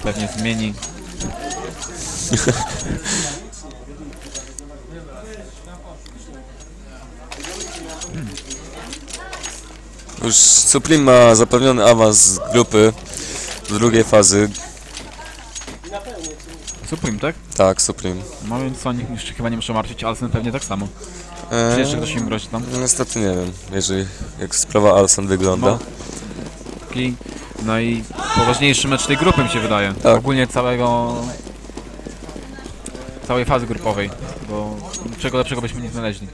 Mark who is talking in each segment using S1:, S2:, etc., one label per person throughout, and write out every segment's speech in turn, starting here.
S1: pewnie zmieni.
S2: Już Supreme ma zapewniony awans z grupy do drugiej fazy.
S1: Supreme, tak?
S2: Tak, Supreme.
S1: No więc oni jeszcze chyba nie muszą martwić, Alsen pewnie tak samo. Czy jeszcze ktoś im grozi tam?
S2: Niestety nie wiem, jeżeli jak sprawa Alsen wygląda.
S1: No i poważniejszy mecz tej grupy mi się wydaje.
S2: Tak.
S1: Ogólnie całej fazy grupowej, bo czego lepszego byśmy nie znaleźli.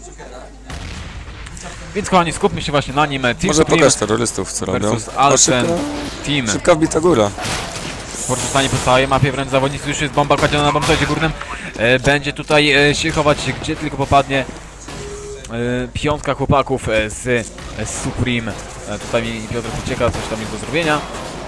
S1: Więc kochani, skupmy się właśnie na nim. Team
S2: Może
S1: Supreme
S2: pokaż terrorystów, co robią.
S1: versus Alsen Team.
S2: Szybka wbita góra.
S1: Porzucanie po całej mapie, wręcz zawodnicy, już jest bomba kładziona na bombsite górnym. Będzie tutaj się chować, gdzie tylko popadnie. Piątka chłopaków z Supreme. Tutaj mi Piotr ucieka, coś tam jest do zrobienia.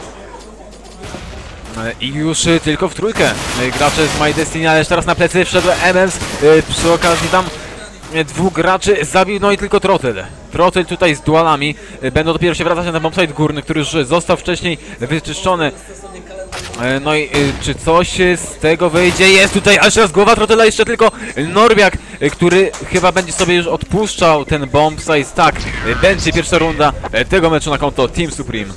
S1: I już tylko w trójkę gracze z My Destiny, ale teraz na plecy wszedł MMs. Przy okazji tam dwóch graczy zabił, no i tylko Trottel. Trottel tutaj z dualami. Będą dopiero się wracać na bombsite górny, który już został wcześniej wyczyszczony. No i czy coś z tego wyjdzie? Jest tutaj aż raz głowa Trottela, jeszcze tylko Norbiak, który chyba będzie sobie już odpuszczał ten bombsite. Tak, będzie pierwsza runda tego meczu na konto Team Supreme.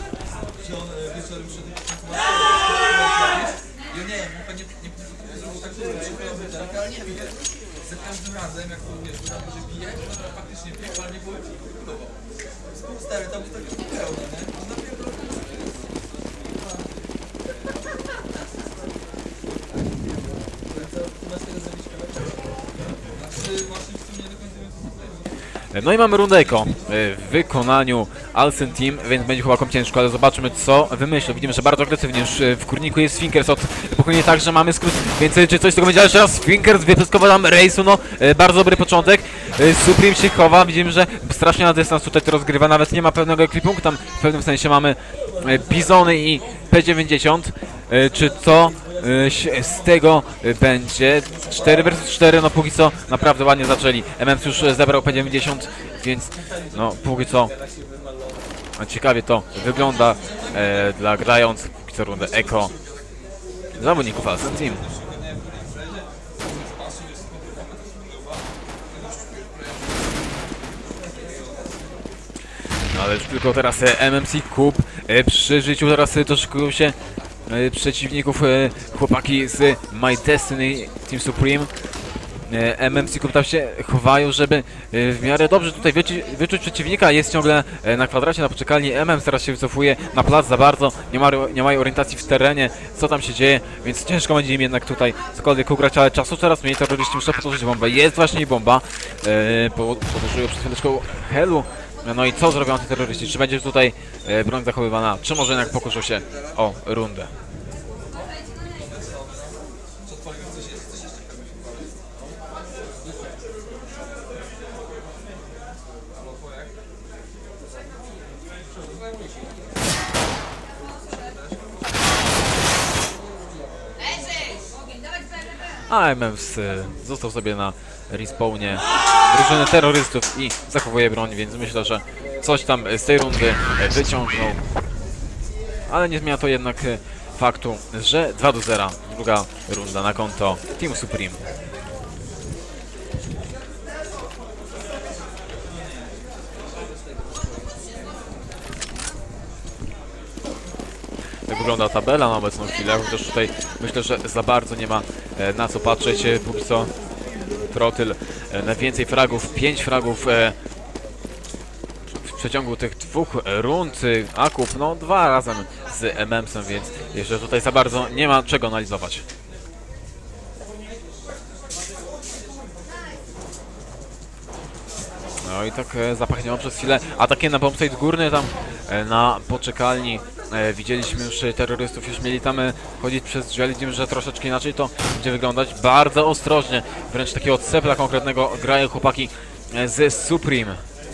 S1: No i mamy rundę eko w wykonaniu Alsen Team, więc będzie chłopakom ciężko, ale zobaczymy co wymyślą. Widzimy, że bardzo agresywnie już w kurniku jest Finkers od pokoju, także mamy skrót, więc czy coś z tego będzie, ale jeszcze raz Finkers wypyskował tam Rejsu, no bardzo dobry początek. Supreme się chowa, widzimy, że strasznie na dystans tutaj to rozgrywa, nawet nie ma pewnego ekwipunku, tam w pewnym sensie mamy Bizony i P90, czy co z tego będzie? 4 vs 4, no póki co naprawdę ładnie zaczęli. MMs już zebrał P90, więc no póki co ciekawie to wygląda dla grając póki co rundę eko zawodników Alsen Team. No ale już tylko teraz MMC Kup przy życiu, teraz doszukują się przeciwników chłopaki z My Destiny Team Supreme. MMC Kup tam się chowają, żeby w miarę dobrze tutaj wyczuć przeciwnika. Jest ciągle na kwadracie, na poczekalni. MM teraz się wycofuje na plac za bardzo. Nie mają orientacji w terenie, co tam się dzieje, więc ciężko będzie im jednak tutaj cokolwiek ugrać, ale czasu coraz mniej. Terroryści muszą podłożyć bombę. Jest właśnie bomba. Podłożyły przed chwileczką Helu. No i co zrobią terroryści? Czy będzie tutaj broń zachowywana, czy może jednak pokuszą się o rundę? A MMs został sobie na respawnie drużyny terrorystów i zachowuje broń, więc myślę, że coś tam z tej rundy wyciągnął. Ale nie zmienia to jednak faktu, że 2-0, druga runda na konto Team Supreme. Tak wygląda tabela na obecną chwilę, chociaż tutaj myślę, że za bardzo nie ma na co patrzeć. Póki co Trottel najwięcej fragów, 5 fragów w przeciągu tych dwóch rund. Akup, no 2 razem z MMsem, więc jeszcze tutaj za bardzo nie ma czego analizować. No i tak zapachniało przez chwilę atakiem na bombsite górny tam na poczekalni. Widzieliśmy już terrorystów, już mieli tam chodzić przez drzwi, ale widzimy, że troszeczkę inaczej to będzie wyglądać. Bardzo ostrożnie, wręcz takiego cepla konkretnego grają chłopaki z Supreme.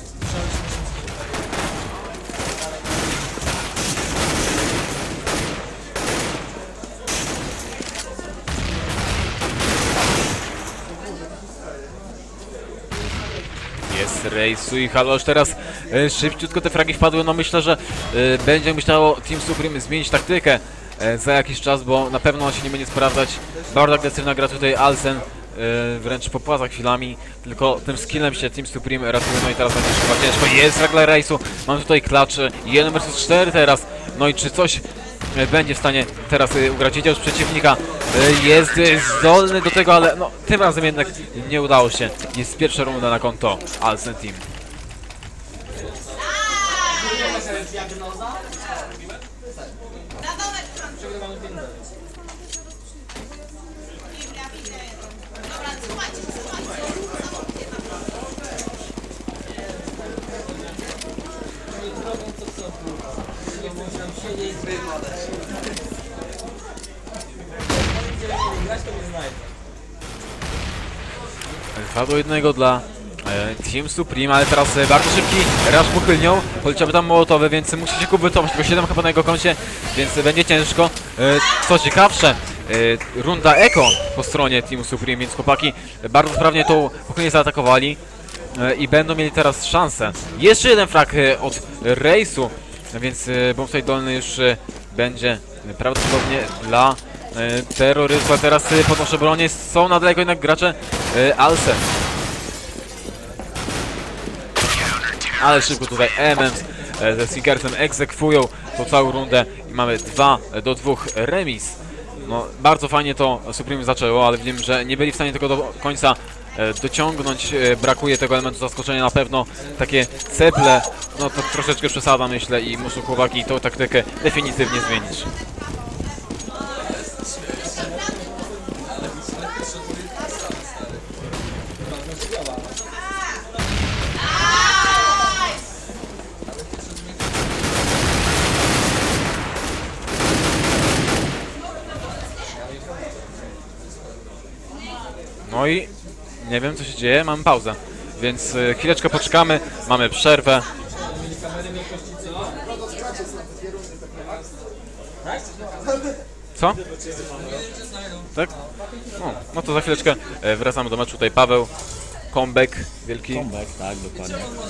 S1: Jest Rejsu i Halo, już teraz szybciutko te fragi wpadły, no myślę, że będzie musiało Team Supreme zmienić taktykę. za jakiś czas, bo na pewno się nie będzie sprawdzać. Bardzo agresywna gra tutaj Alsen, wręcz popłaca chwilami, tylko tym skillem się Team Supreme ratuje, no i teraz będzie chyba ciężko. Jest regla rejsu, mamy tutaj klacz 1 vs 4 teraz, no i czy coś będzie w stanie teraz ugrać? Wiedział z przeciwnika, jest zdolny do tego, ale no tym razem jednak nie udało się. Jest pierwsza runda na konto Alsen Team. Dwa do 1 dla Team Supreme, ale teraz bardzo szybki rush pochylnią, poleciałby tam mołotowy, więc musi się kubytować, tylko 7 HP na jego koncie, więc będzie ciężko. Co ciekawsze, runda Eko po stronie Team Supreme, więc chłopaki bardzo sprawnie tą pochylnię zaatakowali i będą mieli teraz szansę. Jeszcze jeden frag od rejsu, więc bombsite dolny już będzie prawdopodobnie dla terroryzmu. Teraz podnoszę bronię, są na daleko jednak gracze Alsen. Ale szybko tutaj MMs ze Sfinkersem egzekwują tą całą rundę i mamy 2 do 2 remis. No, bardzo fajnie to Supreme zaczęło, ale wiem, że nie byli w stanie tego do końca dociągnąć. Brakuje tego elementu zaskoczenia na pewno. Takie ceple, no to troszeczkę przesada, myślę, i muszą chłopaki tą taktykę definitywnie zmienić. No i nie wiem, co się dzieje, mamy pauzę, więc chwileczkę poczekamy, mamy przerwę. Co? Tak? No to za chwileczkę wracamy do meczu. Tutaj Paweł, comeback wielki.
S3: Comeback, tak, dokładnie.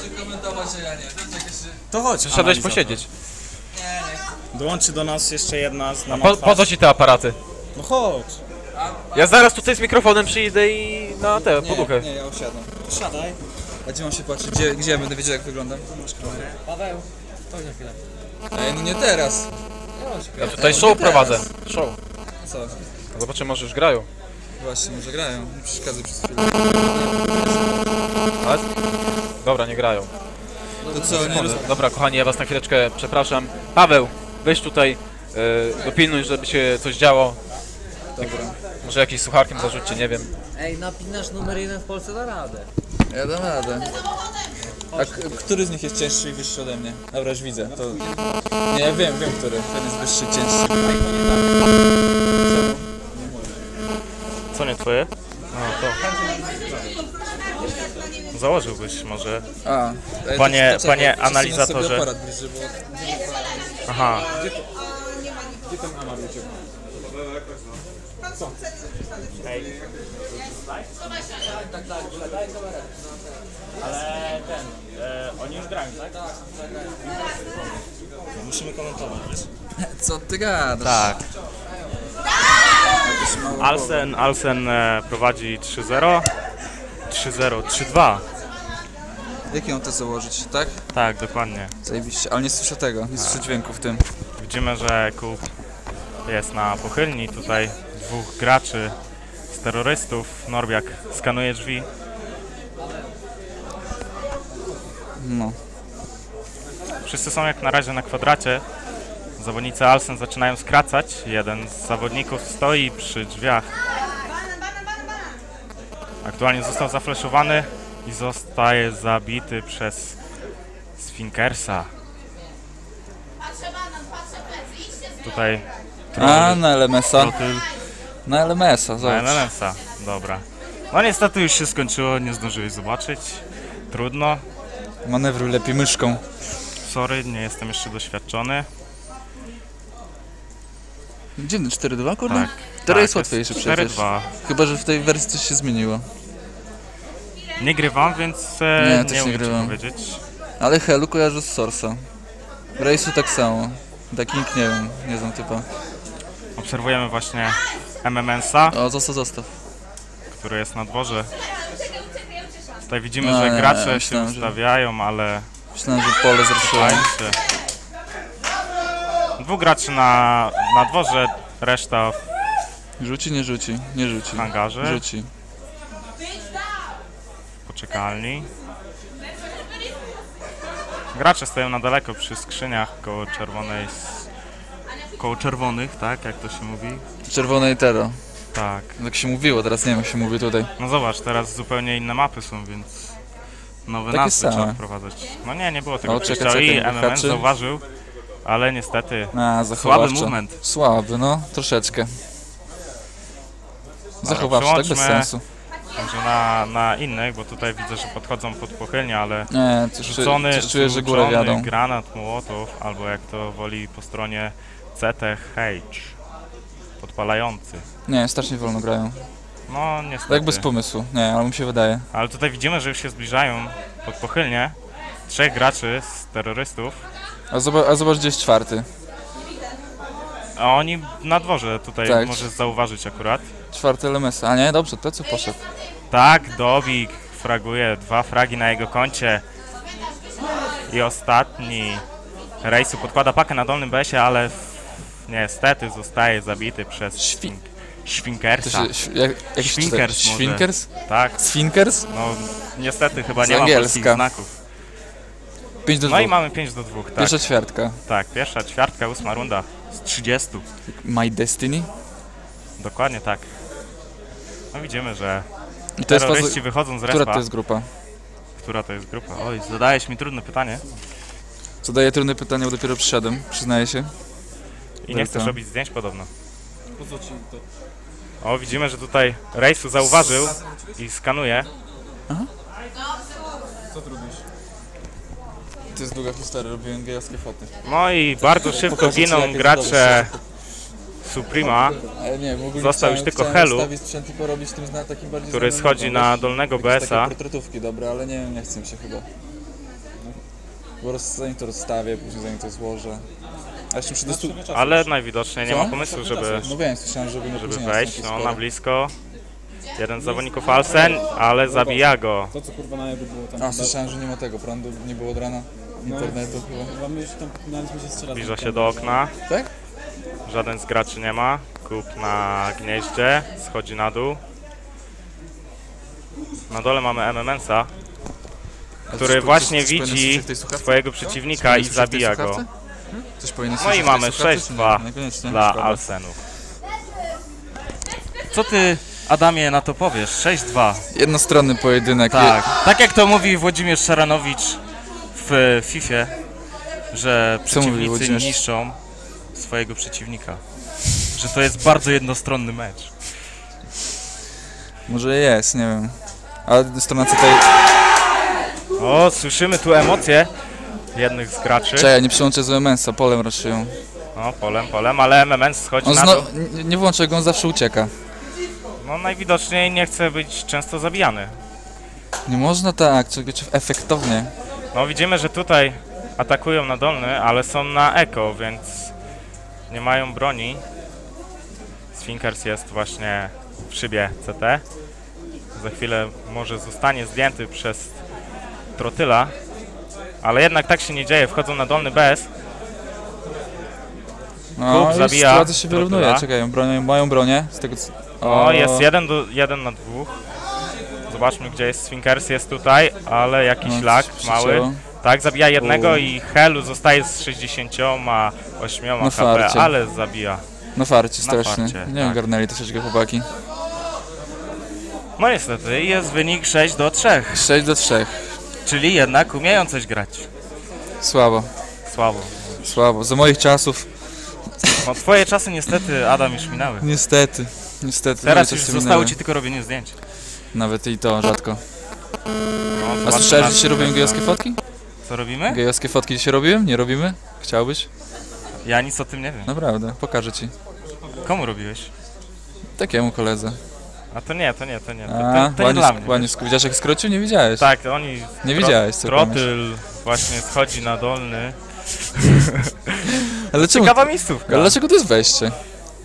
S4: To chodź.
S1: Przyszedłeś posiedzieć.
S3: Dołączy do nas jeszcze jedna z nama
S1: Po co ci te aparaty?
S3: No chodź.
S1: Ja zaraz tutaj z mikrofonem przyjdę i na tę poduchę.
S4: Nie, ja usiadam.
S3: Siadaj.
S4: A gdzie mam się patrzeć? Gdzie ja będę wiedział, jak wyglądam?
S3: Paweł, chodź na chwilę.
S4: Ej, no nie teraz.
S1: Ja tutaj show prowadzę. Show.
S4: Co?
S1: Zobaczymy, może już grają.
S4: Właśnie, może grają. Nie przeszkadzaj przez chwilę.
S1: Ale... Dobra, nie grają.
S4: To co, nie rozumiem.
S1: Dobra, kochani, ja was na chwileczkę przepraszam. Paweł, weź tutaj, dopilnuj, żeby się coś działo.
S4: Dobra.
S1: Może jakieś słucharkiem zarzućcie, nie wiem.
S5: Ej, napinasz numer 1 w Polsce, da radę.
S4: Ja dam radę. A który z nich jest cięższy i wyższy ode mnie? Dobra, już widzę. To... Nie, ja wiem który. Ten jest wyższy i cięższy.
S6: Co nie twoje? No to. Założyłbyś może.
S4: A,
S6: Panie-
S4: to
S6: panie
S4: przesunę
S6: analizatorze.
S4: sobie aparat bliżej, bo...
S6: Aha. Ale ten, oni już grają, tak?
S3: Musimy komentować, wiesz?
S4: Co ty gadasz?
S6: Tak. Alsen prowadzi 3-0. 3-0, 3-2.
S4: Jak ją to założyć, tak?
S6: Tak, dokładnie.
S4: Zajebiście, ale nie słyszę tego, nie słyszę dźwięku w tym.
S6: Widzimy, że Kup jest na pochylni. Tutaj dwóch graczy z terrorystów. Norbiak skanuje drzwi.
S4: No.
S6: Wszyscy są jak na razie na kwadracie. Zawodnicy Alsen zaczynają skracać. Jeden z zawodników stoi przy drzwiach. Aktualnie został zafleszowany i zostaje zabity przez Sfinkersa. Tutaj
S4: A, na LMS-a.
S6: Trotyl
S4: Na LMS-a,
S6: na
S4: zobacz.
S6: LNS-a. Dobra. No niestety już się skończyło, nie zdążyłeś zobaczyć. Trudno.
S4: Manewruj lepiej myszką.
S6: Sorry, nie jestem jeszcze doświadczony.
S4: Dziwny, 4-2, kurde?
S6: Tak.
S4: Teraz jest
S6: Tak,
S4: łatwiejszy przecież.
S6: 4-2.
S4: Chyba, że w tej wersji coś się zmieniło.
S6: Nie grywam, więc
S4: Nie, też
S6: nie
S4: nie
S6: umiem ci
S4: grywam.
S6: powiedzieć.
S4: Ale Helu kojarzę z Source'a. Race'u tak samo. Taki nikt nie wiem, nie znam typa.
S6: Obserwujemy właśnie MMS-a,
S4: O, zostaw.
S6: który jest na dworze. Tutaj widzimy,
S4: No,
S6: że
S4: nie,
S6: gracze się
S4: myślałem, że-
S6: ustawiają, ale
S4: Myślałem, że pole zruszyłem.
S6: fajnie. Dwóch graczy na dworze, reszta
S4: Rzuci, nie rzuci? Nie rzuci.
S6: w hangarze,
S4: Rzuci.
S6: poczekalni. Gracze stoją na daleko przy skrzyniach koło czerwonych, tak jak to się mówi.
S4: Czerwone i tero.
S6: Tak.
S4: Tak się mówiło, teraz nie wiem jak się mówi tutaj.
S6: No zobacz, teraz zupełnie inne mapy są, więc nowe
S4: Takie
S6: nazwy trzeba
S4: same.
S6: wprowadzać. No nie było tego
S4: O, czekaj,
S6: przejścia i
S4: czekaj,
S6: MMS
S4: haczy.
S6: zauważył, ale niestety
S4: A,
S6: słaby
S4: zachowawczo.
S6: movement.
S4: Słaby, no, troszeczkę. Zachowawczo, tak bez
S6: przełączmy
S4: sensu.
S6: Może na innych, bo tutaj widzę, że podchodzą pod pochylnię, ale
S4: Nie, coś czuję, że górę
S6: zrzucony
S4: wiadą.
S6: granat Mołotow, albo jak to woli po stronie CTH, podpalający.
S4: Nie, strasznie wolno grają.
S6: No niestety.
S4: Tak bez pomysłu. Nie, ale mi się wydaje.
S6: Ale tutaj widzimy, że już się zbliżają pod pochylnię. 3 graczy z terrorystów,
S4: A zobacz gdzie jest czwarty.
S6: a oni na dworze tutaj
S4: Tak.
S6: możesz zauważyć akurat.
S4: Czwarty LMS. A nie, dobrze, to co poszedł.
S6: Tak, Dobik fraguje, 2 fragi na jego koncie. I ostatni Rejsu podkłada pakę na dolnym BS-ie, ale niestety zostaje zabity przez
S4: To
S6: Świnkersa.
S4: się, jak się czyta?
S6: Świnkers może.
S4: Świnkers?
S6: Tak,
S4: Sfinkers?
S6: no niestety chyba
S4: Z
S6: nie ma
S4: angielska.
S6: polskich znaków.
S4: 5 do 2.
S6: No i mamy 5-2, tak.
S4: Pierwsza ćwiartka.
S6: Tak, pierwsza ćwiartka, 8 runda z 30.
S4: My Destiny.
S6: Dokładnie tak. No widzimy, że
S4: I to jest faza...
S6: terroryści wychodzą z
S4: Która
S6: respa.
S4: to jest grupa?
S6: Która to jest grupa? Oj, zadajesz mi trudne pytanie
S4: Zadaję trudne pytanie, bo dopiero przyszedłem, przyznaję się.
S6: i nie chcesz
S4: Dobra.
S6: robić zdjęć podobno. O, widzimy, że tutaj Rejsu zauważył i skanuje.
S4: To jest długa historia, robiłem gejowskie foty.
S6: No i bardzo szybko giną gracze Suprema,
S4: Ale nie, w ogóle
S6: Został już tylko Helu,
S4: sprzęt i porobić tym takim bardziej
S6: który schodzi na dolnego BS-a.
S4: portretówki dobre, ale nie wiem, nie chcę mi się chyba. Bo zanim to rozstawię, później zanim to złożę. A jeszcze przy destu...
S6: Ale najwidoczniej nie
S4: Co?
S6: ma pomysłu, żeby
S4: No wiem, słyszałem, żeby później
S6: wejść.
S4: nastąpił
S6: No,
S4: sporo.
S6: na blisko. Jeden z zawodników Alsen, ale zabija go.
S3: To co kurwa na jego było tam.
S4: A, słyszałem, że nie ma tego prądu, nie było od rana internetu chyba.
S3: Chyba my już tam znaliśmy się 3 razy.
S6: Zbliża się do okna.
S4: Tak?
S6: Żaden z graczy nie ma. Kup na gnieździe. Schodzi na dół. Na dole mamy MMS-a, który właśnie widzi swojego przeciwnika i zabija go.
S4: Coś powinno
S6: No i mamy 6-2
S4: Niekoniecznie.
S6: dla
S4: Szkoda.
S6: Alsenu. Co ty, Adamie, na to powiesz? 6-2.
S4: Jednostronny pojedynek.
S6: Tak jak to mówi Włodzimierz Szaranowicz w FIFA, że
S4: Co mówi
S6: przeciwnicy
S4: Włodzimierz?
S6: niszczą swojego przeciwnika. Że to jest bardzo jednostronny mecz.
S4: Może jest, nie wiem. Ale strona tutaj...
S6: O, słyszymy tu emocje jednych z graczy.
S4: Czekaj, nie przyłączę z OMS-a, polem raszyją.
S6: No, polem, ale MMS schodzi
S4: On
S6: na dół.
S4: nie włączę go, on zawsze ucieka.
S6: No, najwidoczniej nie chce być często zabijany.
S4: Nie można tak, czegoś efektownie.
S6: No, widzimy, że tutaj atakują na dolny, ale są na eko, więc nie mają broni. Sfinkers jest właśnie w szybie CT. Za chwilę może zostanie zdjęty przez Trotyla, ale jednak tak się nie dzieje. Wchodzą na dolny BS.
S4: No,
S6: Kup
S4: już
S6: zabija
S4: sytuacja się wyrównuje,
S6: Trotyla.
S4: czekaj, mają bronię, z tego co...
S6: O, jest 1 na 2. Zobaczmy, gdzie jest Sfinkers, jest tutaj, ale jakiś
S4: No,
S6: lag
S4: przycięło.
S6: mały. Tak, zabija jednego i Helu zostaje z 68
S4: No
S6: HP,
S4: farcie.
S6: ale zabija.
S4: Na farcie strasznie.
S6: farcie,
S4: Nie
S6: tak.
S4: ogarnęli troszeczkę chłopaki.
S6: No niestety, jest wynik 6-3,
S4: 6 do 3.
S6: czyli jednak umieją coś grać.
S4: Słabo,
S6: Słabo.
S4: słabo. Za moich czasów,
S6: No twoje czasy niestety, Adam, już minęły.
S4: niestety.
S6: Teraz
S4: moje
S6: już
S4: czasy
S6: zostało
S4: minęły.
S6: ci tylko robienie zdjęć.
S4: Nawet i to rzadko.
S6: No,
S4: A
S6: zobaczmy
S4: słyszałeś,
S6: na-
S4: że się robią gejowskie fotki?
S6: Co robimy?
S4: Gejowskie fotki się robiłem? Nie robimy? Chciałbyś?
S6: Ja nic o tym nie wiem.
S4: Naprawdę, pokażę ci.
S6: Komu robiłeś?
S4: Takiemu koledze.
S6: A to nie. To
S4: A,
S6: nie dla mnie.
S4: ładnie, widziałeś jak skrócił? Nie widziałeś?
S6: Tak, oni...
S4: Nie widziałeś, co kłamiesz.
S6: Trotyl właśnie schodzi na dolny.
S4: Ale czemu?
S6: Ciekawa miejscówka.
S4: Ale dlaczego to jest wejście?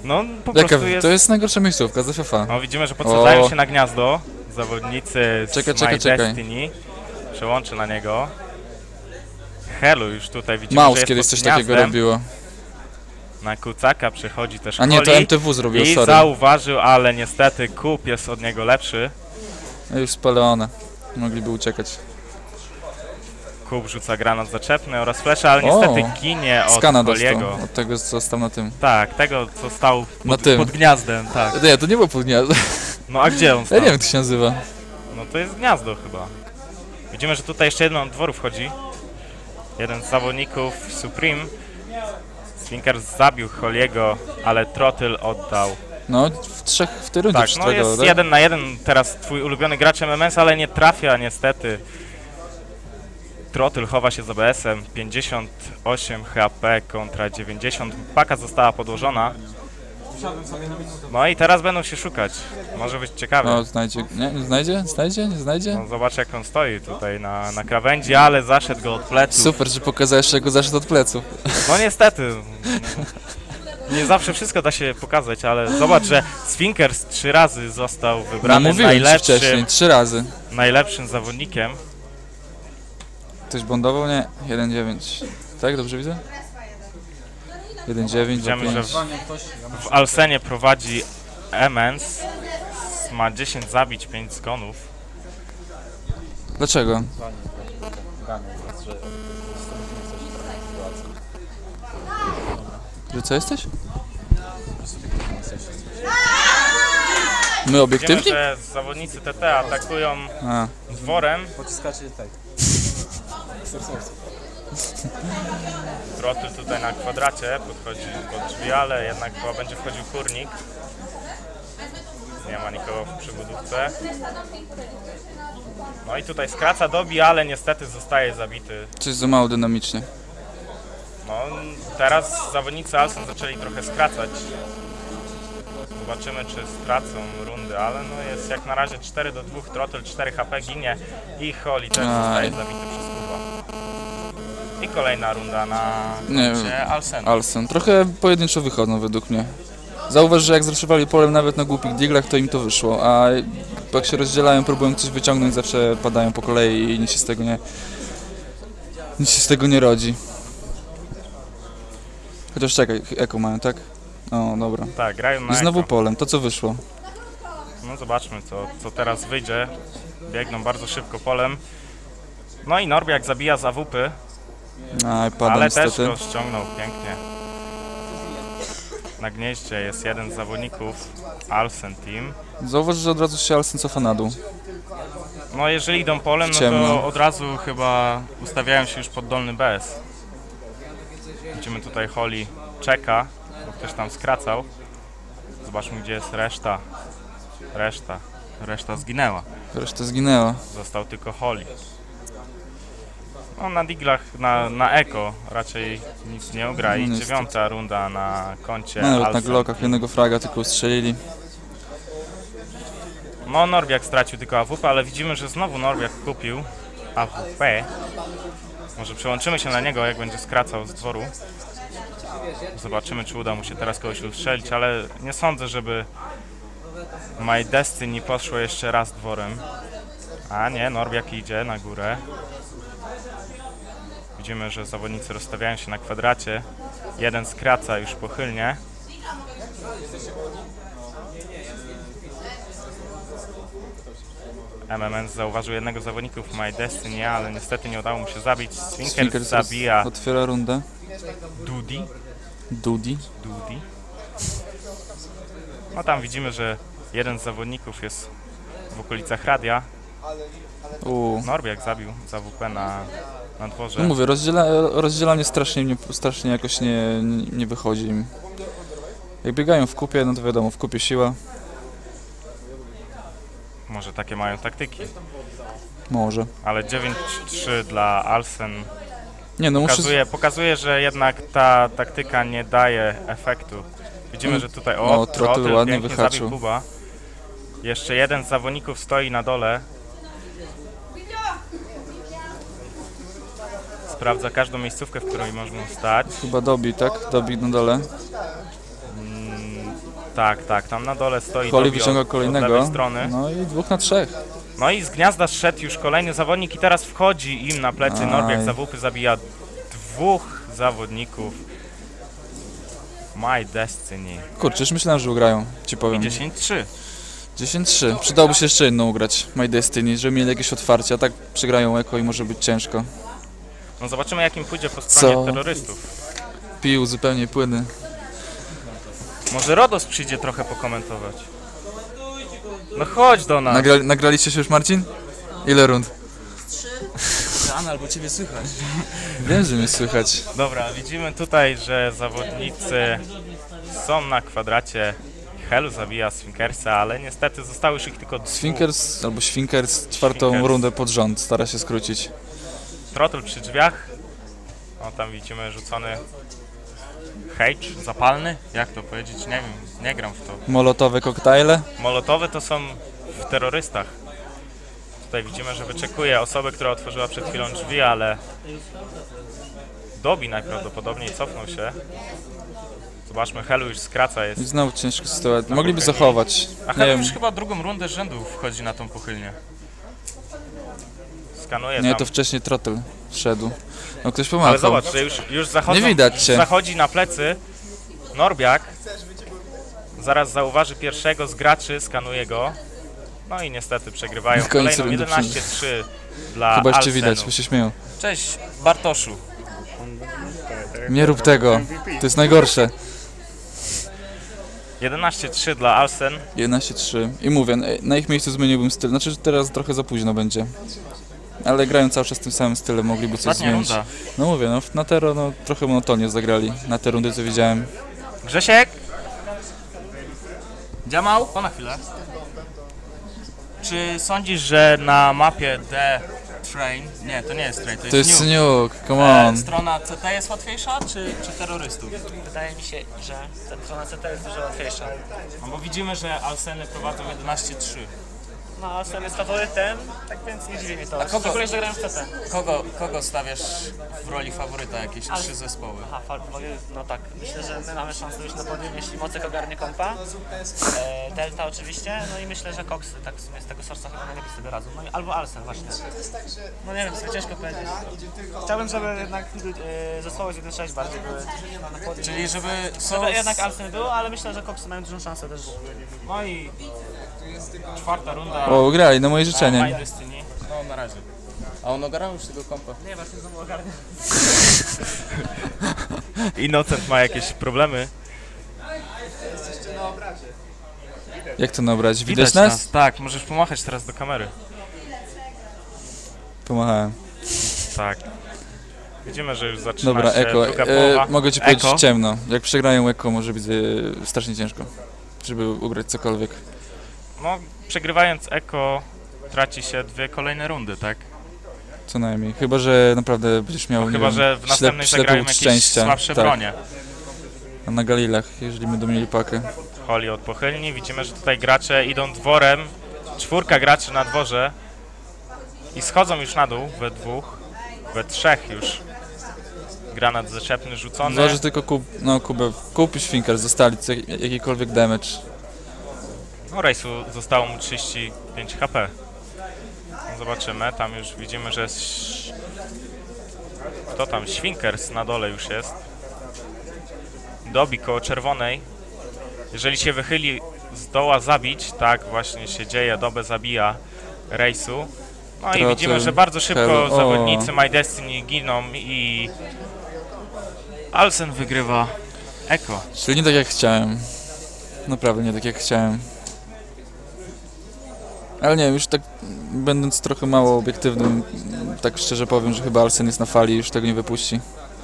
S6: No po
S4: Jaka,
S6: prostu jest...
S4: to jest najgorsza miejscówka z FFA.
S6: No widzimy, że podsadzają
S4: O.
S6: się na gniazdo zawodnicy z
S4: Czekaj.
S6: Destiny. Przełączy na niego. Helu już tutaj widzimy,
S4: Maus
S6: że
S4: kiedyś
S6: jest
S4: coś
S6: pod
S4: takiego
S6: gniazdem.
S4: robiło.
S6: Na Kucaka przychodzi też
S4: A nie, to
S6: Koli
S4: MTW zrobił,
S6: i
S4: sorry.
S6: zauważył, ale niestety Kup jest od niego lepszy.
S4: No już spalone. Mogliby uciekać.
S6: Kup rzuca granat zaczepny oraz flesze, ale
S4: O,
S6: niestety ginie od
S4: Skana
S6: Koliego.
S4: dostał. Od tego, co stał na tym.
S6: Tak, tego co stał
S4: Na tym.
S6: pod gniazdem, tak.
S4: Nie, to nie było pod gniazdo.
S6: No a gdzie on
S4: Ja
S6: stał?
S4: nie wiem, jak to się nazywa.
S6: No to jest gniazdo chyba. Widzimy, że tutaj jeszcze jeden od dworu wchodzi. Jeden z zawodników Supreme. Swinkers zabił Holiego, ale Trottel oddał.
S4: No, w tej rundzie
S6: Tak,
S4: czy
S6: no
S4: tego,
S6: jest
S4: tak?
S6: 1 na 1 teraz twój ulubiony gracz MMS, ale nie trafia niestety. Trottel chowa się za BS-em. 58 HP kontra 90. Paka została podłożona. No i teraz będą się szukać. Może być ciekawe.
S4: No, znajdzie. Nie znajdzie? Znajdzie? Nie znajdzie?
S6: No, zobacz jak on stoi tutaj na krawędzi, ale zaszedł go od pleców.
S4: Super, że pokazałeś, jak go zaszedł od pleców.
S6: No niestety. Nie zawsze wszystko da się pokazać, ale zobacz, że Swinkers 3 razy został
S4: No,
S6: wybrany
S4: mówiłem ci wcześniej, 3 razy.
S6: najlepszym zawodnikiem.
S4: Ktoś błądował? Nie. 1-9. Tak, dobrze widzę? 1-9,
S6: Widzimy, że
S4: 2-5.
S6: w Alsenie prowadzi Emens. Ma 10 zabić, 5 zgonów.
S4: Dlaczego? Że co jesteś? My
S6: Wiemy,
S4: obiektywni?
S6: że zawodnicy TT atakują
S4: A,
S6: dworem. Trottel tutaj na kwadracie podchodzi pod drzwi, ale jednak chyba będzie wchodził kurnik. Nie ma nikogo w przybudówce. No i tutaj skraca, dobi, ale niestety zostaje zabity.
S4: coś za mało dynamicznie.
S6: No teraz zawodnicy Alsen zaczęli trochę skracać. Zobaczymy, czy stracą rundy, ale no jest jak na razie 4-2, Trottel 4 HP ginie i Holly też zostaje zabity przez Kuba. I kolejna runda na
S4: Nie
S6: koncie Alsen.
S4: Alsen. Trochę pojedynczo wychodzą według mnie. Zauważ, że jak zraszowali polem nawet na głupich diglach, to im to wyszło, a jak się rozdzielają, próbują coś wyciągnąć, zawsze padają po kolei i nic się z tego nie rodzi. Chociaż czekaj, eko mają, tak? O, dobra.
S6: Tak, grają na
S4: I znowu
S6: eko.
S4: polem, to co wyszło?
S6: No zobaczmy, co teraz wyjdzie. Biegną bardzo szybko polem. No i Norbiak zabija z AWP,
S4: Aj, pada
S6: ale
S4: niestety.
S6: też go ściągnął pięknie. Na gnieździe jest jeden z zawodników Alsen Team.
S4: Zauważ, że od razu się Alsen cofa na dół.
S6: No jeżeli idą polem, no
S4: Ciemno.
S6: to od razu chyba ustawiają się już pod dolny BS. Widzimy tutaj Holly czeka, bo ktoś tam skracał. Zobaczmy, gdzie jest reszta. Reszta zginęła.
S4: Reszta zginęła.
S6: Został tylko Holly. No na diglach, na eko raczej nic nie ugra i
S4: Niestety.
S6: 9. runda na koncie
S4: No, nawet na
S6: Alsen.
S4: glokach jednego fraga tylko ustrzelili.
S6: No Norbiak stracił tylko AWP, ale widzimy, że znowu Norbiak kupił AWP. Może przełączymy się na niego, jak będzie skracał z dworu. Zobaczymy, czy uda mu się teraz kogoś ustrzelić, ale nie sądzę, żeby My Destiny poszło jeszcze raz dworem. A nie, Norbiak idzie na górę. Widzimy, że zawodnicy rozstawiają się na kwadracie. Jeden skraca już pochylnie. MMS zauważył jednego z zawodników My Destiny, ale niestety nie udało mu się zabić. Swinkers zabija
S4: Otwiera rundę.
S6: Dudi.
S4: Dudi.
S6: No tam widzimy, że jeden z zawodników jest w okolicach radia. Norbiak zabił za WP na dworze.
S4: No mówię, rozdzielanie strasznie jakoś nie wychodzi im. Jak biegają w kupie, no to wiadomo, w kupie siła.
S6: Może takie mają taktyki.
S4: Może.
S6: Ale 9-3 dla Alsen
S4: Nie no,
S6: pokazuje, że jednak ta taktyka nie daje efektu. Widzimy, że tutaj
S4: Trottel ładnie
S6: pięknie
S4: wyhaczył.
S6: zabił Kuba. Jeszcze jeden z zawodników stoi na dole. Sprawdza każdą miejscówkę, w której można stać.
S4: Chyba dobi, tak? Dobi na dole.
S6: Tak, tak, tam na dole stoi
S4: Holly
S6: Dobby
S4: wyciąga
S6: od
S4: kolejnego.
S6: lewej strony.
S4: No i 2 na 3.
S6: No i z gniazda zszedł już kolejny zawodnik i teraz wchodzi im na plecy.
S4: Aj.
S6: Norbiak za WP zabija 2 zawodników. My Destiny.
S4: Kurczę, już myślałem, że ugrają, ci
S6: I
S4: powiem.
S6: 10-3.
S4: 10-3. Przydałoby się jeszcze jedną ugrać, My Destiny, żeby mieli jakieś otwarcie, a tak przegrają Eko i może być ciężko.
S6: No zobaczymy jak im pójdzie po stronie
S4: Co?
S6: terrorystów.
S4: Pił zupełnie płyny.
S6: Może Rodos przyjdzie trochę pokomentować. No chodź do nas.
S4: Nagraliście się już, Marcin? Ile rund?
S3: Albo ciebie słychać.
S4: Wiem, że mnie słychać.
S6: Dobra, widzimy tutaj, że zawodnicy są na kwadracie. Helu zabija Swinkersa, ale niestety zostało już ich tylko 2.
S4: Sfinkers albo Świnkers 4.
S6: Świnkers.
S4: rundę pod rząd, stara się skrócić.
S6: Trottel przy drzwiach. No tam widzimy rzucony hejcz zapalny. Jak to powiedzieć? Nie wiem, nie gram w to.
S4: Molotowe koktajle.
S6: Molotowy to są w terrorystach. Tutaj widzimy, że wyczekuje osobę, która otworzyła przed chwilą drzwi, ale Dobby najprawdopodobniej cofnął się. Zobaczmy, Helu już skraca
S4: I
S6: jest.
S4: znowu ciężka sytuacja. Mogliby zachować.
S6: A
S4: Nie
S6: Helu
S4: wiem,
S6: już chyba drugą rundę z rzędu wchodzi na tą pochylnię. Skanuje
S4: nie,
S6: tam.
S4: to wcześniej Trottel szedł. No ktoś
S6: Ale
S4: pomagał.
S6: zobacz, że już zachodzą,
S4: Nie widać cię.
S6: zachodzi na plecy Norbiak. Zaraz zauważy pierwszego z graczy, skanuje go. No i niestety przegrywają
S4: W końcu
S6: kolejną
S4: rundy
S6: 11-3 dla
S4: Chyba jeszcze
S6: Alsenu.
S4: widać, bo się śmieją.
S6: Cześć Bartoszu.
S4: Nie rób tego, to jest najgorsze.
S6: 11-3 dla Alsen.
S4: 11-3. I mówię, na ich miejscu zmieniłbym styl. Znaczy, że teraz trochę za późno będzie. Ale grają cały czas tym samym stylem, mogliby coś
S6: Ostatnia
S4: zmienić.
S6: runda.
S4: No mówię, no na Tero no, trochę monotonnie zagrali. Na te rundy co widziałem.
S6: Grzesiek? Dziamał? Po na chwilę. Czy sądzisz, że na mapie The Train, nie, to nie jest Train,
S4: To jest
S6: Nuke.
S4: Snook, come on.
S6: Strona CT jest łatwiejsza, czy terrorystów?
S5: Wydaje mi się, że ta strona CT jest dużo łatwiejsza.
S6: No bo widzimy, że Alseny prowadzą 11-3.
S5: No, a Sam jest faworytem, tak więc nie dziwi mnie to.
S6: A kogo?
S5: Szczególnie, że grają w CT.
S6: Kogo stawiasz w roli faworyta? Jakieś 3 zespoły?
S5: Aha, no tak. Myślę, że my mamy szansę wyjść na podium, jeśli Mocek ogarnie kompa. Delta oczywiście, no i myślę, że Cox tak w sumie z tego sorsa chyba najlepiej sobie radzą. No i albo Alsen właśnie. No nie wiem, sobie ciężko powiedzieć. Chciałbym, żeby jednak zespoły z 1-6 bardziej były na podium.
S6: Czyli żeby
S5: Żeby jednak Alsen było, ale myślę, że Cox mają dużą szansę też.
S6: No i 4. runda.
S4: O, grali na moje
S6: My
S4: życzenie.
S6: Destiny. No na razie. A on ogarnął już tego kompa.
S5: Nie, właśnie znowu ogarnia.
S6: Innocent ma jakieś problemy.
S4: Jak to nabrać? Widać nas?
S6: Tak, możesz pomachać teraz do kamery.
S4: Pomachałem.
S6: Tak. Widzimy, że już zaczyna
S4: Dobra,
S6: się
S4: Eko.
S6: druga połowa.
S4: Mogę ci powiedzieć
S6: Eko.
S4: ciemno. Jak przegrają Eko, może być strasznie ciężko. Żeby ugrać cokolwiek.
S6: No, przegrywając Eko traci się 2 kolejne rundy, tak?
S4: Co najmniej. Chyba, że naprawdę będziesz miał,
S6: No,
S4: nie
S6: chyba,
S4: wiem,
S6: że w następnej
S4: ślepy
S6: zagrają
S4: łód
S6: jakieś
S4: szczęścia.
S6: słabsze
S4: Tak.
S6: bronie.
S4: A na Galilach, jeżeli będą mieli pakę.
S6: Holly od pochylni. Widzimy, że tutaj gracze idą dworem. 4 graczy na dworze. I schodzą już na dół we 2. We 3 już. Granat zaczepny rzucony.
S4: Zależy tylko kup i Świnkers zostali jakikolwiek damage.
S6: No, Rejsu zostało mu 35 HP. No, zobaczymy. Tam już widzimy, że kto tam? Świnkers na dole już jest. Dobby koło czerwonej. Jeżeli się wychyli, zdoła zabić. Tak właśnie się dzieje. Dobę zabija Rejsu. No i
S4: Trottel,
S6: widzimy, że bardzo szybko
S4: Helu. O.
S6: zawodnicy My Destiny giną i Alsen wygrywa Eko.
S4: Czyli nie tak jak chciałem. Naprawdę nie tak jak chciałem. Ale nie wiem, już tak będąc trochę mało obiektywnym, tak szczerze powiem, że chyba Alsen jest na fali i już tego nie wypuści.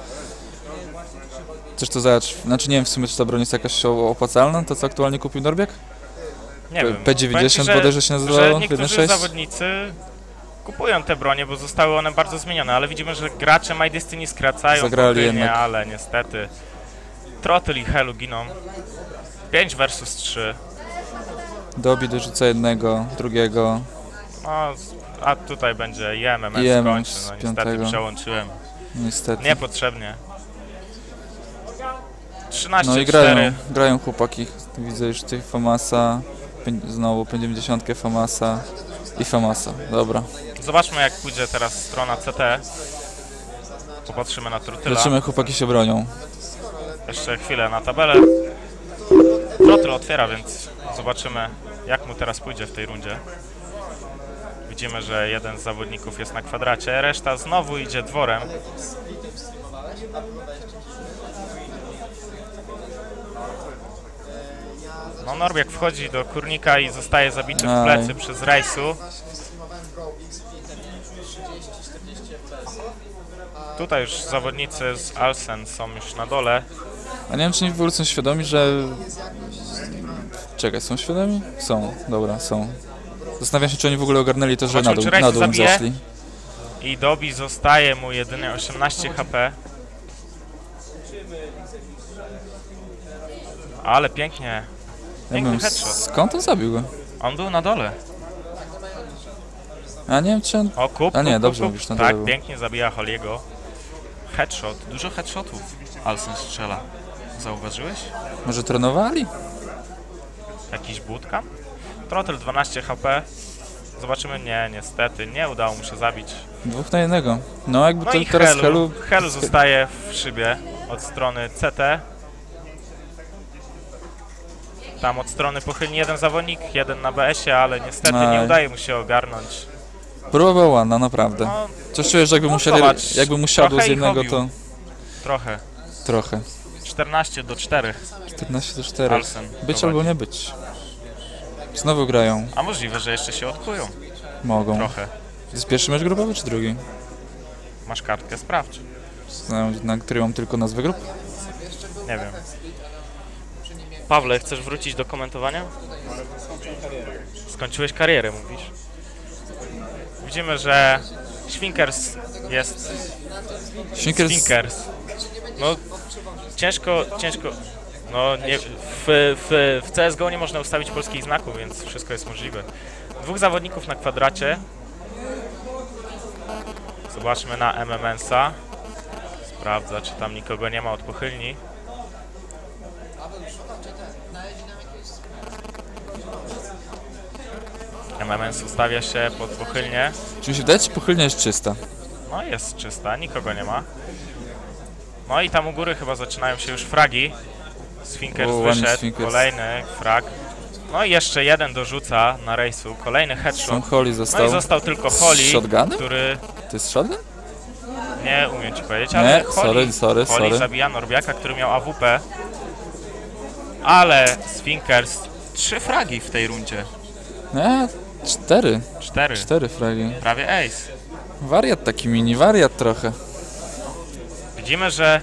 S4: Coś to zobacz, znaczy nie wiem w sumie, czy ta broń jest jakaś opłacalna, to co aktualnie kupił Norbiak?
S6: Nie wiem.
S4: P90
S6: Powiem ci,
S4: bodajże się
S6: że
S4: nazywało,
S6: niektórzy
S4: 1.6?
S6: zawodnicy kupują te bronie, bo zostały one bardzo zmienione, ale widzimy, że gracze My Destiny skracają
S4: Zagrali
S6: pochylnie,
S4: jednak.
S6: ale niestety Trottel i Helu giną. 5 versus 3.
S4: Dobby dorzuca jednego, drugiego.
S6: No, a tutaj będzie IMMS
S4: IMMS
S6: kończy. No
S4: z
S6: niestety
S4: 5.
S6: przełączyłem.
S4: Niestety.
S6: Niepotrzebnie. 13-4.
S4: No i grają chłopaki. Widzę już tych Famasa, znowu 50 Famasa i Famasa. Dobra.
S6: Zobaczmy, jak pójdzie teraz strona CT. Popatrzymy na Trotyla.
S4: Zobaczymy, chłopaki się bronią.
S6: Jeszcze chwilę na tabelę. Trotyl otwiera, więc zobaczymy, jak mu teraz pójdzie w tej rundzie. Widzimy, że jeden z zawodników jest na kwadracie, reszta znowu idzie dworem. No, Norbiak wchodzi do kurnika i zostaje zabity w plecy przez Rejsu. Tutaj już zawodnicy z Alsen są już na dole.
S4: A nie wiem, czy nie w ogóle są świadomi, że... Czekaj, są świadomi? Są, dobra, są. Zastanawiam się, czy oni w ogóle ogarnęli to, że
S6: Zobaczmy, czy
S4: na
S6: Rejsu
S4: dół im
S6: zabije.
S4: zeszli.
S6: I Dobi zostaje mu jedynie 18 HP. Ale pięknie.
S4: Ja
S6: Piękny
S4: bym,
S6: headshot.
S4: skąd on zabił go?
S6: On był na dole.
S4: A nie wiem, czy on...
S6: O, kup,
S4: A nie,
S6: kup,
S4: dobrze
S6: kup.
S4: mówisz, na
S6: Tak,
S4: dole był.
S6: pięknie zabija Holiego. Headshot. Dużo headshotów Alsen strzela. Zauważyłeś?
S4: Może trenowali?
S6: Jakiś bootcamp? Trotyl 12 HP. Zobaczymy. Nie, niestety. Nie udało mu się zabić.
S4: 2 na 1. No jakby
S6: No
S4: to
S6: i
S4: teraz
S6: Helu zostaje w szybie od strony CT. Tam od strony pochylni jeden zawodnik, jeden na BS-ie, ale niestety nie
S4: Aj.
S6: udaje mu się ogarnąć.
S4: próbował ładna, naprawdę.
S6: No,
S4: Coś czuję, że
S6: zobacz,
S4: jakby mu siadło
S6: trochę
S4: z
S6: ich
S4: jednego,
S6: obił.
S4: to
S6: trochę.
S4: trochę.
S6: 14-4.
S4: 14-4.
S6: Alsen
S4: Być
S6: prowadzi.
S4: albo nie być. Znowu grają.
S6: A możliwe, że jeszcze się odkują.
S4: Mogą.
S6: Trochę.
S4: To jest pierwszy mecz grupowy czy drugi?
S6: Masz kartkę, sprawdź.
S4: Na której mam tylko nazwę grup?
S6: Nie wiem. Pawle, chcesz wrócić do komentowania? Skończyłeś karierę, mówisz. Widzimy, że Świnkers jest... Świnkers. No, ciężko... No, nie, w CSGO nie można ustawić polskich znaków, więc wszystko jest możliwe. 2 zawodników na kwadracie. Zobaczmy na MMS-a. Sprawdza, czy tam nikogo nie ma od pochylni. MMS ustawia się pod pochylnię.
S4: Czy mi się wydaje, czy pochylnia jest czysta?
S6: No jest czysta, nikogo nie ma. No i tam u góry chyba zaczynają się już fragi. Sfinkers
S4: ładny
S6: wyszedł,
S4: Sfinkers.
S6: kolejny frag. No i jeszcze jeden dorzuca na rejsu, kolejny
S4: Sam
S6: headshot.
S4: Holly
S6: No
S4: został.
S6: i został tylko
S4: Z
S6: Holly,
S4: shotgunem?
S6: który
S4: To jest shotgun?
S6: nie umiem ci powiedzieć,
S4: Nie,
S6: ale Holly
S4: sorry.
S6: zabija Norbiaka, który miał AWP. Ale Sfinkers 3 fragi w tej rundzie.
S4: Nie, 4.
S6: 4,
S4: 4 fragi.
S6: prawie ace.
S4: Wariat taki mini, wariat trochę.
S6: Widzimy, że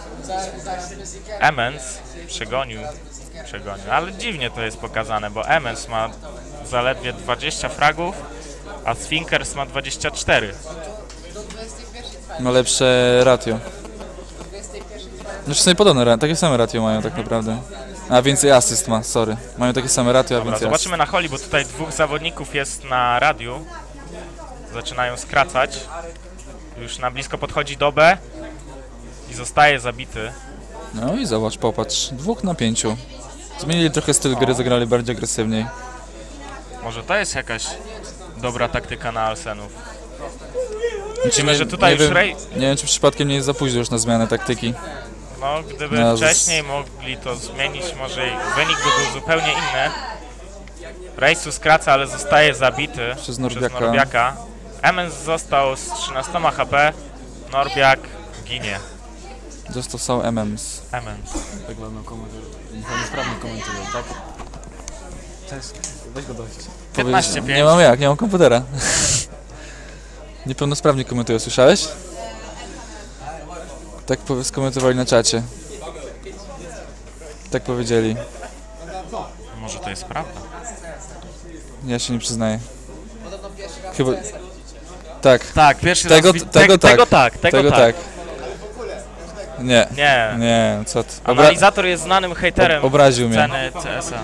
S6: Emens przegonił, ale dziwnie to jest pokazane, bo Emens ma zaledwie 20 fragów, a Sfinkers ma 24.
S4: Ma lepsze ratio. Znaczy sobie podobne, takie same ratio mają tak naprawdę. A więcej asyst ma, sorry. Mają takie same ratio, a
S6: Dobra,
S4: więcej
S6: zobaczymy na Holly, bo tutaj 2 zawodników jest na radiu. Zaczynają skracać. Już na blisko podchodzi do B i zostaje zabity.
S4: No i zobacz, popatrz. 2 na 5. Zmienili trochę styl gry, zagrali bardziej agresywniej.
S6: Może to jest jakaś dobra taktyka na Alsenów.
S4: Widzimy,
S6: że tutaj już
S4: nie wiem, czy przypadkiem nie jest za późno już na zmianę taktyki.
S6: No, gdyby
S4: No,
S6: wcześniej mogli to zmienić, może i wynik by był zupełnie inny. Rejsu skraca, ale zostaje zabity
S4: Przez Norbiaka.
S6: Norbiaka. Emens został z 13 HP, Norbiak ginie.
S4: Został sam MMs.
S6: Emens.
S7: Tak niepełnosprawny komentują, tak? Cześć, weź go dojść.
S6: 15-5.
S4: Nie mam komputera. Niepełnosprawnie komentują, słyszałeś? Tak skomentowali na czacie. Tak powiedzieli.
S6: Może to jest prawda?
S4: Ja się nie przyznaję. Chyba... Tak.
S6: Tak, pierwszy
S4: Tego
S6: raz...
S4: tak.
S6: Tego tak.
S4: Nie.
S6: Nie.
S4: Nie, co ty.
S6: Analizator jest znanym hejterem
S4: Obraził mnie.
S6: sceny CS-a.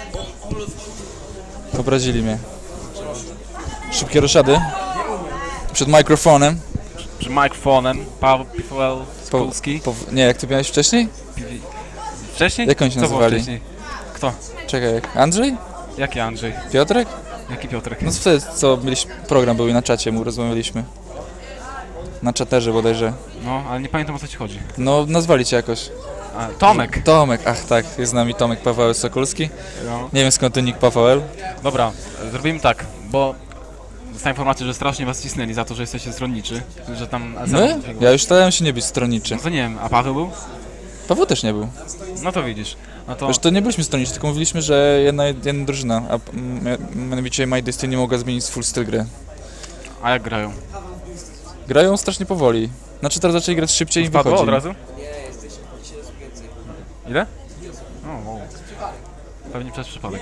S4: Obrazili mnie. Szybkie roszady. Przed mikrofonem.
S1: Przed mikrofonem, Paweł Piwel z Polski.
S4: Nie, jak ty miałeś wcześniej?
S1: Wcześniej?
S4: Jak oni się
S1: Co było
S4: nazywali?
S1: wcześniej? Kto?
S4: Czekaj, Andrzej?
S1: Jaki Andrzej?
S4: Piotrek?
S1: Jaki Piotrek?
S4: No wtedy, co mieliśmy, program był i na czacie mu rozmawialiśmy. Na czaterze bodajże.
S1: No, ale nie pamiętam o co ci chodzi.
S4: No, nazwali cię jakoś.
S1: A, Tomek!
S4: Tomek, ach tak, jest z nami Tomek Paweł Sokulski.
S1: No.
S4: Nie wiem skąd ten nick Paweł.
S1: Dobra, zrobimy tak, bo dostałem informację, że strasznie was cisnęli za to, że jesteście stronniczy, że tam...
S4: My? Ja już starałem się nie być stronniczy.
S1: No to nie wiem, a Paweł był?
S4: Paweł też nie był.
S1: No to widzisz. No to...
S4: Wiesz, to nie byliśmy stronniczy, tylko mówiliśmy, że jedna drużyna, a mianowicie My Destiny mogła zmienić full styl gry.
S1: A jak grają?
S4: Grają strasznie powoli. Znaczy teraz zaczęli grać szybciej i
S1: Wpadło
S4: wychodzi.
S1: od razu? Ile? O, wow. Pewnie przez przypadek.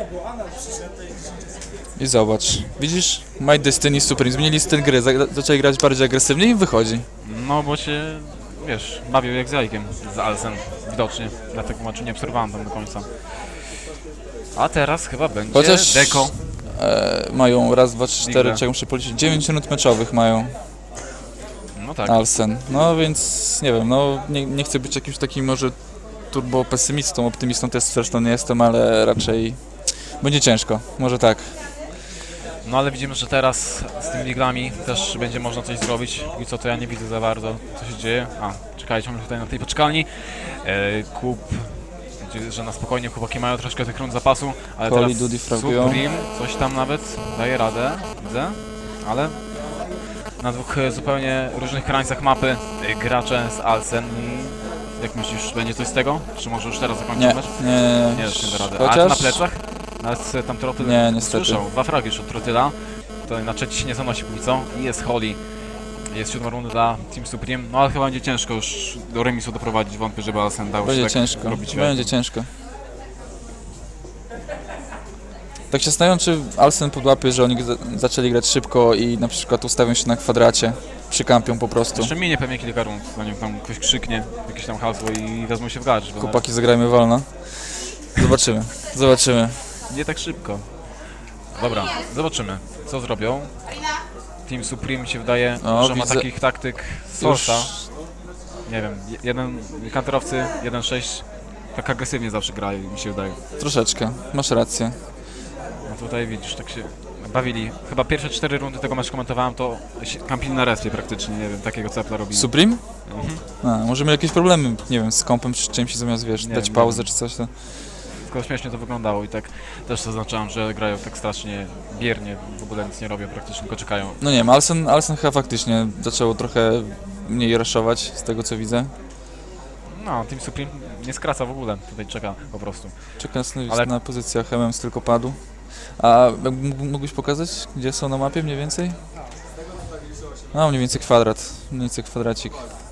S4: I zobacz, widzisz? My Destiny super, zmienili styl gry, zaczęli grać bardziej agresywnie i wychodzi.
S1: No bo się, wiesz, bawił jak z jajkiem, z Alsen, widocznie. Dlatego meczu nie obserwowałem tam do końca. A teraz chyba będzie
S4: Chociaż
S1: Deko.
S4: Mają raz, dwa, trzy, cztery,
S1: Liga.
S4: czego muszę policzyć, 9 minut meczowych mają
S1: No tak.
S4: Alsen. No więc nie wiem, no nie chcę być jakimś takim może turbo pesymistą, optymistą też zresztą nie jestem, ale raczej będzie ciężko, może tak.
S1: No ale widzimy, że teraz z tymi liglami też będzie można coś zrobić. I co to ja nie widzę za bardzo, co się dzieje. A, czekajcie, mamy tutaj na tej poczekalni. Kup, że na spokojnie chłopaki mają troszkę tych rund zapasu, ale
S4: Coli,
S1: teraz
S4: Dudy fragują.
S1: Supreme coś tam nawet daje radę, widzę, ale na dwóch zupełnie różnych krańcach mapy gracze z Alsen. Jak myślisz, będzie coś z tego? Czy może już teraz zakończyć
S4: Nie,
S1: mecz?
S4: nie,
S1: Nie, już nie da rady.
S4: Chociaż...
S1: A ty na plecach? Nawet tam Trotyl
S4: Nie, niestety.
S1: słyszał. 2 fragi już od Trotyla. To na trzeci się nie zanosi póki co. I jest Holly. Jest 7 runda dla Team Supreme. No ale chyba będzie ciężko już do remisu doprowadzić. Wątpię, żeby Alsen dał się
S4: Będzie
S1: tak
S4: ciężko,
S1: robić.
S4: będzie ciężko. Tak się zastanawiam, czy Alsen podłapie, że oni zaczęli grać szybko i na przykład ustawią się na kwadracie, przykampią po prostu.
S1: Jeszcze minie pewnie kilka rund, zanim tam ktoś krzyknie jakieś tam hasło i wezmą się w garść. bo
S4: Chłopaki, zagrajmy wolno. Zobaczymy, zobaczymy.
S1: nie tak szybko. Dobra, zobaczymy co zrobią. Team Supreme mi się wydaje,
S4: O,
S1: że ma
S4: widzę.
S1: takich taktyk
S4: Już
S1: Sorsa. Nie wiem, jeden kanterowcy, 1-6 tak agresywnie zawsze grają, mi się wydaje.
S4: troszeczkę, masz rację.
S1: No tutaj widzisz, tak się bawili. Chyba pierwsze 4 rundy tego meczu komentowałem, to kampili na respie praktycznie, nie wiem, takiego cepla robili.
S4: Supreme?
S1: Mhm.
S4: A, może mieli jakieś problemy, nie wiem, z kompem czy czymś zamiast, wiesz,
S1: Nie
S4: dać
S1: wiem,
S4: pauzę
S1: nie
S4: czy coś. To...
S1: Tylko śmiesznie to wyglądało i tak też zaznaczałem, że grają tak strasznie biernie, w ogóle nic nie robią praktycznie, tylko czekają.
S4: No nie wiem, Alsen chyba faktycznie zaczęło trochę mniej raszować, z tego co widzę.
S1: No, Team Supreme nie skraca w ogóle, tutaj czeka po prostu.
S4: Czeka
S1: Ale-
S4: na pozycjach MMs tylko padł. A mógłbyś pokazać, gdzie są na mapie mniej więcej? No, mniej więcej kwadrat, mniej więcej kwadracik.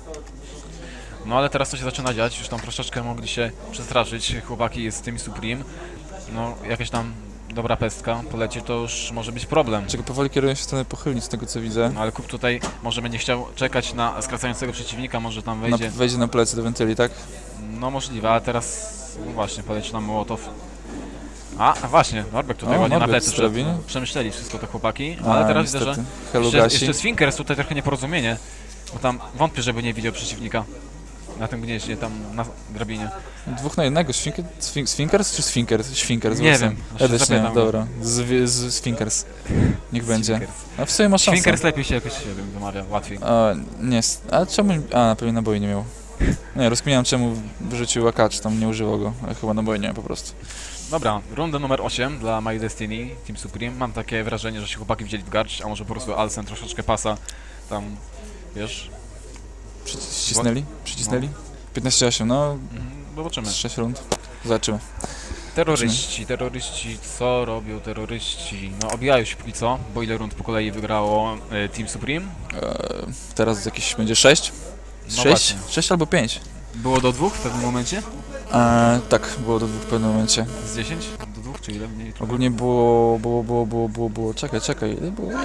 S1: No ale teraz to się zaczyna dziać, już tam troszeczkę mogli się przestraszyć chłopaki z Team Supreme. No, jakaś tam dobra pestka poleci, to już może być problem.
S4: Czego powoli kierują się w stronę pochylnic, z tego co widzę.
S1: No ale Kup tutaj może będzie chciał czekać na skracającego przeciwnika, może tam wejdzie.
S4: Wejdzie na plecy do wentyli, tak?
S1: No możliwe, ale teraz no właśnie poleci nam Mołotow. A właśnie, Norbek tutaj
S4: O,
S1: ładnie na
S4: Norbek
S1: plecy
S4: z drabiny.
S1: przemyśleli wszystko te chłopaki, ale teraz widzę, że
S4: Hello
S1: jeszcze,
S4: Gasi.
S1: jeszcze Sfinkers tutaj trochę nieporozumienie, bo tam wątpię, żeby nie widział przeciwnika na tym gnieździe, tam na drabinie.
S4: 2 na 1, Sfinkers czy Sfinkers? Świnkers,
S1: Nie
S4: właśnie.
S1: wiem,
S4: Ja
S1: się
S4: też nie,
S1: zapytam go.
S4: dobra. Z Sfinkers. Niech będzie.
S1: Sfinkers.
S4: A w sumie ma szansę.
S1: Sfinkers lepiej się jakoś nie wiem, wymawia, łatwiej.
S4: Nie, a czemu... A, pewnie naboi nie miał. Nie, rozkminiam czemu wyrzucił AK, czy tam nie używał go, ale chyba naboi nie miał po prostu.
S1: Dobra, runda numer 8 dla My Destiny, Team Supreme. Mam takie wrażenie, że się chłopaki wzięli w garść, a może po prostu Alsen troszeczkę pasa tam, wiesz.
S4: Ścisnęli? Przycisnęli? 15-8, no
S1: Zobaczymy.
S4: 6 rund. Zobaczymy.
S1: Terroryści, co robią terroryści? No obijają się póki co, bo ile rund po kolei wygrało Team Supreme?
S4: Teraz jakieś będzie 6?
S1: No
S4: 6?
S1: właśnie.
S4: 6 albo 5.
S1: Było do 2 w pewnym momencie?
S4: Tak, było do 2 w pewnym momencie.
S1: Z 10? Do 2 czy ile mniej?
S4: Ogólnie było... Czekaj, ile było?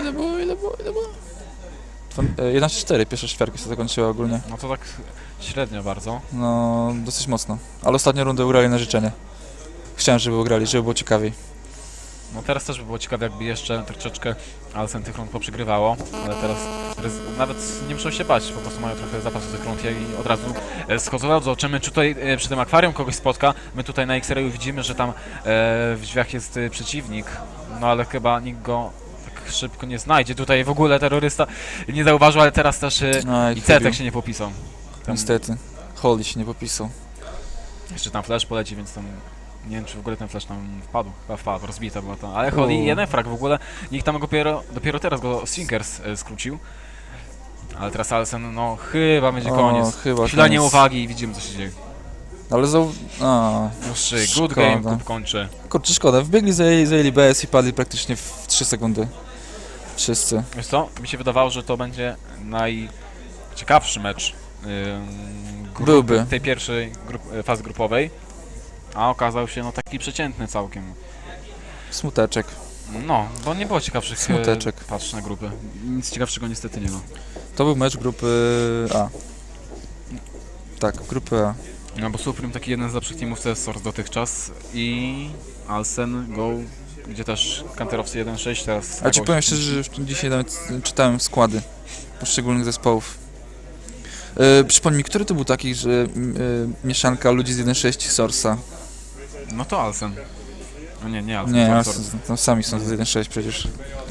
S4: 11-4, pierwsza ćwiartka się zakończyła ogólnie.
S1: No to tak średnio bardzo.
S4: No, dosyć mocno. Ale ostatnią rundę ugrali na życzenie. Chciałem, żeby ugrali, żeby było ciekawiej.
S1: No teraz też by było ciekawe, jakby jeszcze troszeczkę Alsen tych rund poprzegrywało, ale teraz nawet nie muszą się bać, po prostu mają trochę zapasu tych rund i od razu schodzą. Zobaczymy, czy tutaj przy tym akwarium kogoś spotka. My tutaj na X-Rayu widzimy, że tam w drzwiach jest przeciwnik, no ale chyba nikt go tak szybko nie znajdzie. Tutaj w ogóle terrorysta nie zauważył, ale teraz też
S4: No,
S1: i Cetek się nie popisał. Tam
S4: Niestety. Holy się nie popisał.
S1: jeszcze tam flash poleci, więc tam nie wiem, czy w ogóle ten flash tam wpadł. Chyba wpadł, rozbita była to. Ale Holy jeden frag w ogóle. Nikt tam dopiero teraz go Swinkers skrócił. Ale teraz Alsen, no chyba będzie koniec.
S4: Chyba
S1: Chwila
S4: koniec.
S1: nieuwagi i widzimy, co się dzieje.
S4: Ale
S1: Good
S4: szkoda.
S1: game, kup kończy.
S4: Kurczę, szkoda. Wbiegli, zajęli BS i padli praktycznie w 3 sekundy. Wszyscy.
S1: Wiesz co? Mi się wydawało, że to będzie najciekawszy mecz
S4: Byłby.
S1: tej pierwszej fazy grupowej. A okazał się no taki przeciętny całkiem.
S4: Smuteczek.
S1: No, bo nie było ciekawszych
S4: Smuteczek.
S1: patrz na grupy. Nic ciekawszego niestety nie ma.
S4: To był mecz grupy A. Tak, grupy A.
S1: No bo Supreme taki jeden z lepszych teamów CS Source dotychczas i Alsen, Go, gdzie też kanterowcy 1-6 teraz.
S4: Ale ci powiem szczerze, że już dzisiaj nawet czytałem składy poszczególnych zespołów. Przypomnij mi, który to był taki, że mieszanka ludzi z 1.6 Source'a?
S1: No to Alsen. No nie Alsen.
S4: Nie,
S1: Source.
S4: tam sami są z 1.6 przecież.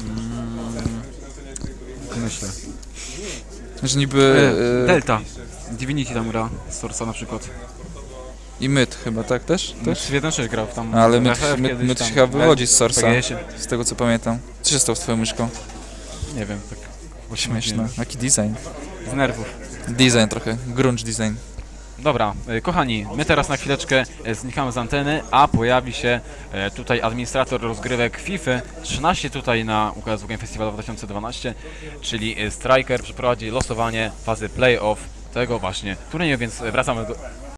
S1: Myślę.
S4: Że niby...
S1: Delta. Divinity tam gra z Source'a na przykład.
S4: I Myth chyba, tak też?
S1: Też w 1.6 grał tam.
S4: Ale
S1: FF kiedyś
S4: Myth
S1: tam.
S4: się chyba wywodzi z Source'a,
S1: PGS-ie.
S4: z tego co pamiętam. Co się stało z twoją myszką?
S1: Nie wiem, tak.
S4: Śmieszne. Jaki design?
S1: Z nerwów.
S4: Design trochę, grunge design.
S1: Dobra, kochani, my teraz na chwileczkę znikamy z anteny, a pojawi się tutaj administrator rozgrywek FIFA 13 tutaj na UKS Game Festiwalu 2012, czyli Striker przeprowadzi losowanie fazy playoff tego właśnie turnieju, więc wracamy do...